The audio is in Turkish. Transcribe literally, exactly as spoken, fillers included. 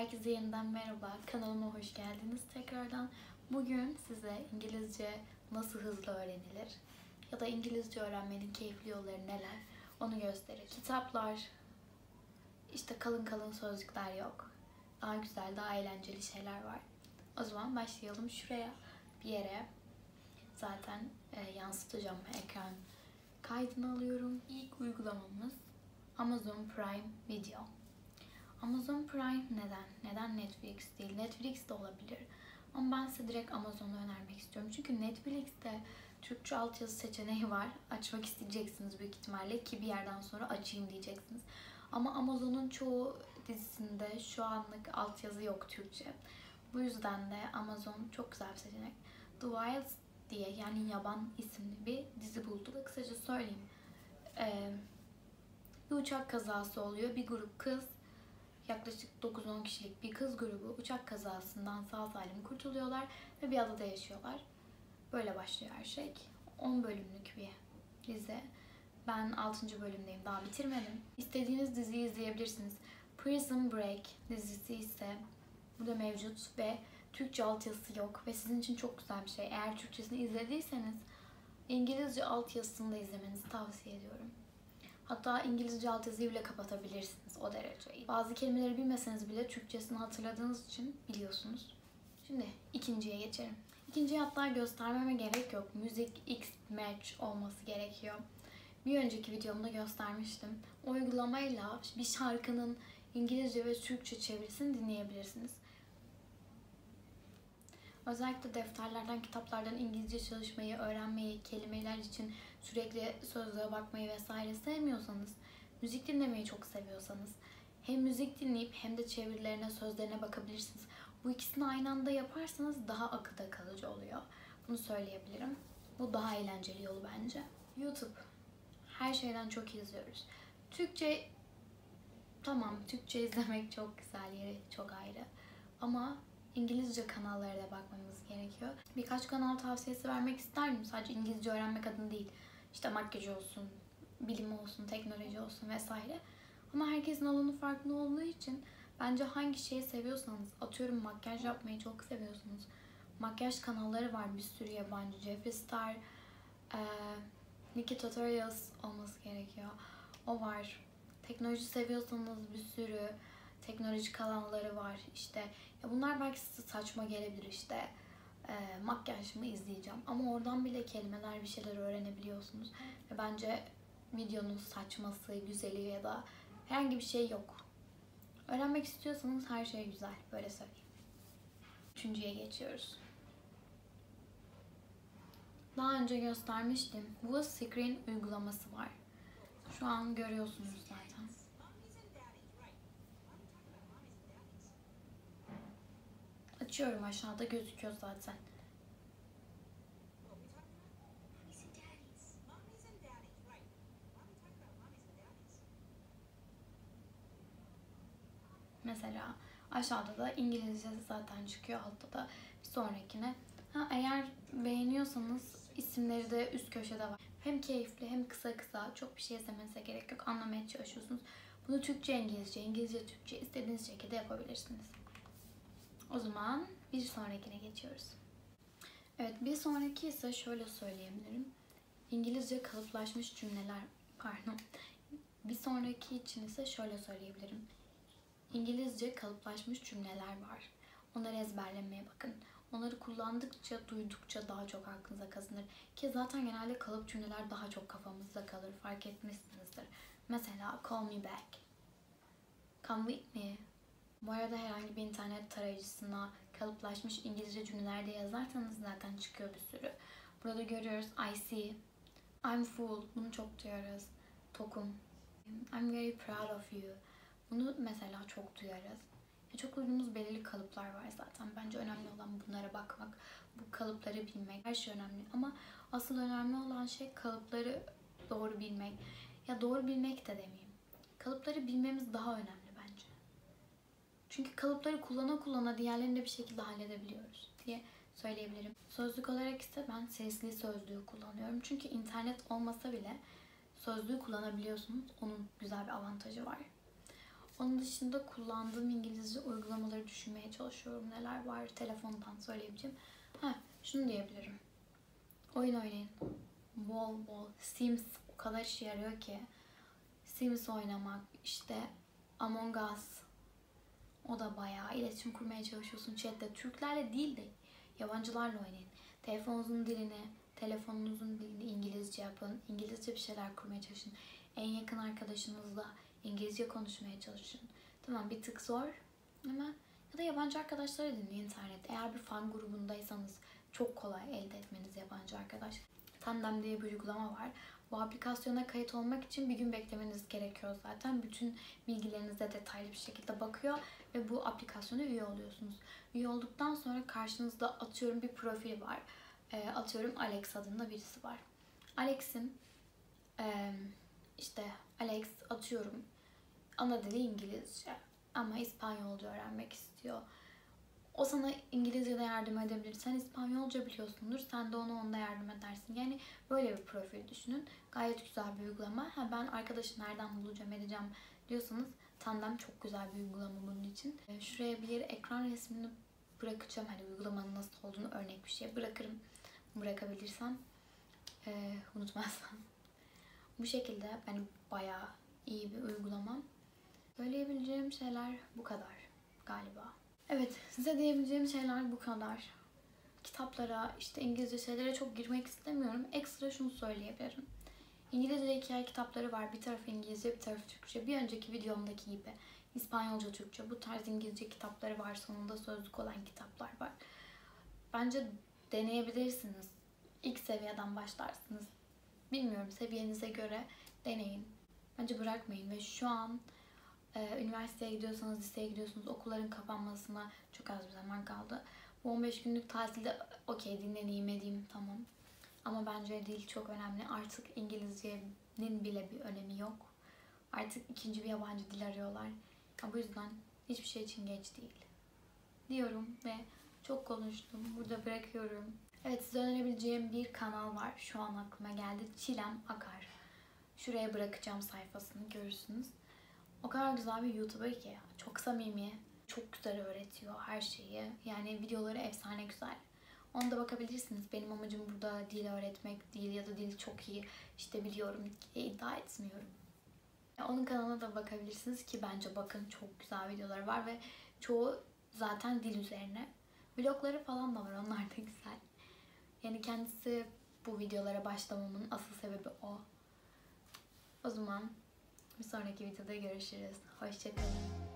Herkese yeniden merhaba, kanalıma hoş geldiniz tekrardan. Bugün size İngilizce nasıl hızlı öğrenilir ya da İngilizce öğrenmenin keyifli yolları neler onu göstereyim. Kitaplar, işte kalın kalın sözcükler yok. Daha güzel, daha eğlenceli şeyler var. O zaman başlayalım. Şuraya bir yere zaten e, yansıtacağım ekran kaydını alıyorum. İlk uygulamamız Amazon Prime Video. Amazon Prime neden? Neden Netflix değil? Netflix de olabilir. Ama ben size direkt Amazon'u önermek istiyorum. Çünkü Netflix'te Türkçe altyazı seçeneği var. Açmak isteyeceksiniz büyük ihtimalle ki bir yerden sonra açayım diyeceksiniz. Ama Amazon'un çoğu dizisinde şu anlık altyazı yok Türkçe. Bu yüzden de Amazon çok güzel bir seçenek. The Wilds diye yani Yaban isimli bir dizi buldum. Kısaca söyleyeyim. Ee, bir uçak kazası oluyor. Bir grup kız, yaklaşık dokuz on kişilik bir kız grubu uçak kazasından sağ salim kurtuluyorlar ve bir adada yaşıyorlar. Böyle başlıyor her şey. on bölümlük bir dizi. Ben altıncı bölümdeyim, daha bitirmedim. İstediğiniz diziyi izleyebilirsiniz. Prison Break dizisi ise burada mevcut ve Türkçe altyazısı yok ve sizin için çok güzel bir şey. Eğer Türkçesini izlediyseniz İngilizce altyazısını da izlemenizi tavsiye ediyorum. Hatta İngilizce altyazıyı bile kapatabilirsiniz o derece. Bazı kelimeleri bilmeseniz bile Türkçesini hatırladığınız için biliyorsunuz. Şimdi ikinciye geçelim. İkinciyi hatta göstermeme gerek yok. Müzik X Match olması gerekiyor. Bir önceki videomda göstermiştim. O uygulamayla bir şarkının İngilizce ve Türkçe çevirisini dinleyebilirsiniz. Özellikle defterlerden, kitaplardan İngilizce çalışmayı, öğrenmeyi, kelimeler için sürekli sözlüğe bakmayı vesaire sevmiyorsanız, müzik dinlemeyi çok seviyorsanız hem müzik dinleyip hem de çevirilerine, sözlerine bakabilirsiniz. Bu ikisini aynı anda yaparsanız daha akılda kalıcı oluyor. Bunu söyleyebilirim. Bu daha eğlenceli yolu bence. YouTube. Her şeyden çok izliyoruz. Türkçe, tamam Türkçe izlemek çok güzel, yeri çok ayrı. Ama İngilizce kanallara da bakmamız gerekiyor. Birkaç kanal tavsiyesi vermek isterdim. Sadece İngilizce öğrenmek adına değil. İşte makyaj olsun, bilim olsun, teknoloji olsun vesaire. Ama herkesin alanı farklı olduğu için bence hangi şeyi seviyorsanız, atıyorum makyaj yapmayı çok seviyorsunuz. Makyaj kanalları var bir sürü yabancı. Jeffree Star, e, Nikki Tutorials olması gerekiyor. O var. Teknoloji seviyorsanız bir sürü teknoloji kanalları var. İşte ya bunlar belki size saçma gelebilir, işte e, makyaj mı izleyeceğim, ama oradan bile kelimeler, bir şeyler öğrenebiliyorsunuz. Ve bence videonun saçması, güzeli ya da herhangi bir şey yok. Öğrenmek istiyorsanız her şey güzel. Böyle söyleyeyim. Üçüncüye geçiyoruz. Daha önce göstermiştim. Bu Screen uygulaması var. Şu an görüyorsunuz zaten. Açıyorum, aşağıda gözüküyor zaten. Mesela aşağıda da İngilizce zaten çıkıyor, altta da bir sonrakine. Ha, eğer beğeniyorsanız isimleri de üst köşede var. Hem keyifli hem kısa kısa, çok bir şey izlemenize gerek yok. Anlamaya çalışıyorsunuz. Bunu Türkçe, İngilizce, İngilizce, Türkçe istediğiniz şekilde yapabilirsiniz. O zaman bir sonrakine geçiyoruz. Evet, bir sonraki ise şöyle söyleyebilirim. İngilizce kalıplaşmış cümleler, pardon. Bir sonraki için ise şöyle söyleyebilirim. İngilizce kalıplaşmış cümleler var. Onları ezberlemeye bakın. Onları kullandıkça, duydukça daha çok aklınıza kazınır. Ki zaten genelde kalıp cümleler daha çok kafamızda kalır. Fark etmişsinizdir. Mesela call me back. Come with me. Bu arada herhangi bir internet tarayıcısına kalıplaşmış İngilizce cümleler de yazarsanız zaten çıkıyor bir sürü. Burada görüyoruz I see. I'm full. Bunu çok duyarız. Tokum. I'm very proud of you. Bunu mesela çok duyarız. Ya çok duyduğumuz belirli kalıplar var zaten. Bence önemli olan bunlara bakmak, bu kalıpları bilmek. Her şey önemli ama asıl önemli olan şey kalıpları doğru bilmek. Ya doğru bilmek de demeyeyim. Kalıpları bilmemiz daha önemli bence. Çünkü kalıpları kullana kullana diğerlerini de bir şekilde halledebiliyoruz diye söyleyebilirim. Sözlük olarak ise ben sesli sözlüğü kullanıyorum. Çünkü internet olmasa bile sözlüğü kullanabiliyorsunuz. Onun güzel bir avantajı var. Onun dışında kullandığım İngilizce uygulamaları düşünmeye çalışıyorum. Neler var telefondan söyleyebileceğim. Ha, şunu diyebilirim. Oyun oynayın. Bol bol. Sims o kadar işe yarıyor ki. Sims oynamak, işte Among Us. O da bayağı iletişim kurmaya çalışıyorsun chatte. Türklerle değil de yabancılarla oynayın. Telefonunuzun dilini, telefonunuzun dilini İngilizce yapın. İngilizce bir şeyler kurmaya çalışın. En yakın arkadaşınızla İngilizce konuşmaya çalışın. Tamam, bir tık zor ama ya da yabancı arkadaşları dinleyin internet. Eğer bir fan grubundaysanız çok kolay elde etmeniz yabancı arkadaş. Tandem diye bir uygulama var. Bu aplikasyona kayıt olmak için bir gün beklemeniz gerekiyor zaten. Bütün bilgilerinize detaylı bir şekilde bakıyor ve bu aplikasyona üye oluyorsunuz. Üye olduktan sonra karşınızda atıyorum bir profil var. E, atıyorum Alex adında birisi var. Alex'in e, işte Alex atıyorum ana dili İngilizce ama İspanyolca öğrenmek istiyor. O sana İngilizce'de yardım edebilir. Sen İspanyolca biliyorsundur. Sen de ona onda yardım edersin. Yani böyle bir profil düşünün. Gayet güzel bir uygulama. Ha, ben arkadaşı nereden bulacağım edeceğim diyorsanız Tandem çok güzel bir uygulama bunun için. Şuraya bir ekran resmini bırakacağım. Hani uygulamanın nasıl olduğunu örnek bir şey bırakırım. Bırakabilirsem. Ee, unutmazsam. Bu şekilde yani bayağı iyi bir uygulama. Söyleyebileceğim şeyler bu kadar galiba. Evet, size diyebileceğim şeyler bu kadar. Kitaplara, işte İngilizce şeylere çok girmek istemiyorum. Ekstra şunu söyleyebilirim. İngilizce hikaye kitapları var. Bir tarafı İngilizce, bir tarafı Türkçe. Bir önceki videomdaki gibi İspanyolca, Türkçe. Bu tarz İngilizce kitapları var. Sonunda sözlük olan kitaplar var. Bence deneyebilirsiniz. İlk seviyeden başlarsınız. Bilmiyorum, seviyenize göre deneyin. Bence bırakmayın ve şu an e, üniversiteye gidiyorsanız, liseye gidiyorsunuz, okulların kapanmasına çok az bir zaman kaldı. Bu on beş günlük tatilde okey dinleneyim edeyim tamam. Ama bence dil çok önemli. Artık İngilizcenin bile bir önemi yok. Artık ikinci bir yabancı dil arıyorlar. Ya bu yüzden hiçbir şey için geç değil diyorum ve çok konuştum. Burada bırakıyorum. Evet, size önerebileceğim bir kanal var. Şu an aklıma geldi. Çilem Akar. Şuraya bırakacağım sayfasını, görürsünüz. O kadar güzel bir YouTuber ki. Çok samimi. Çok güzel öğretiyor her şeyi. Yani videoları efsane güzel. Ona da bakabilirsiniz. Benim amacım burada dil öğretmek değil ya da dil çok iyi işte biliyorum diye iddia etmiyorum. Onun kanalına da bakabilirsiniz ki bence bakın çok güzel videoları var ve çoğu zaten dil üzerine. Vlogları falan da var, onlar da güzel. Yani kendisi bu videolara başlamamın asıl sebebi o. O zaman bir sonraki videoda görüşürüz. Hoşçakalın.